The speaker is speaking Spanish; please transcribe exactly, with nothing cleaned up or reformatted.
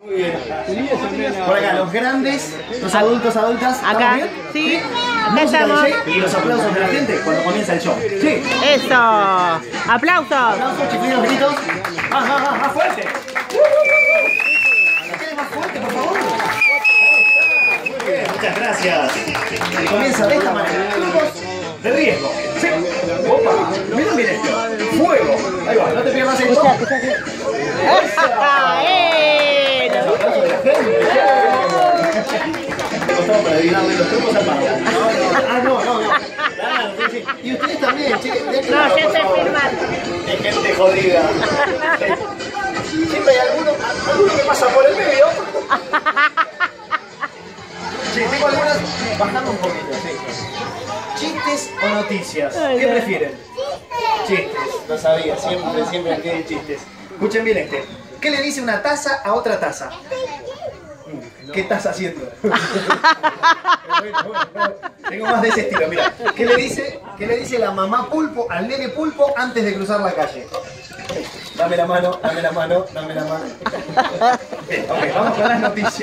Muy bien. Por acá, los grandes, los adultos, adultas. Acá, bien? sí. Acá Música estamos. D J y los aplausos de la gente cuando comienza el show. Sí. Eso. Aplausos. Aplausos, chiflidos, gritos. Más, más, más, más fuerte. Más fuerte, por favor. Muy bien, muchas gracias. Y comienza de esta manera. Turnos de riesgo. Sí. Opa, miren bien esto. Fuego. Ahí va, no te pierdas esto. Escucha, escucha, escucha. ¡Eh! Los aplausos de la gente. Me costaba para adivinarle los trucos al pago. Ah, no, no, no. Claro, sí, sí. Y ustedes también, che. No, yo estoy firmando. Es gente jodida. Siempre hay alguno, alguno que pasa por el medio. Sí, tengo algunas. Bajando un poquito, sí. ¿Chistes o noticias? ¿Qué prefieren? Chistes, lo sabía, siempre, siempre tienen chistes. Escuchen bien este. ¿Qué le dice una taza a otra taza? ¿Qué estás haciendo? Tengo más de ese estilo, mira. ¿Qué le dice, qué le dice la mamá pulpo al nene pulpo antes de cruzar la calle? Dame la mano, dame la mano, dame la mano. Ok, vamos con las noticias.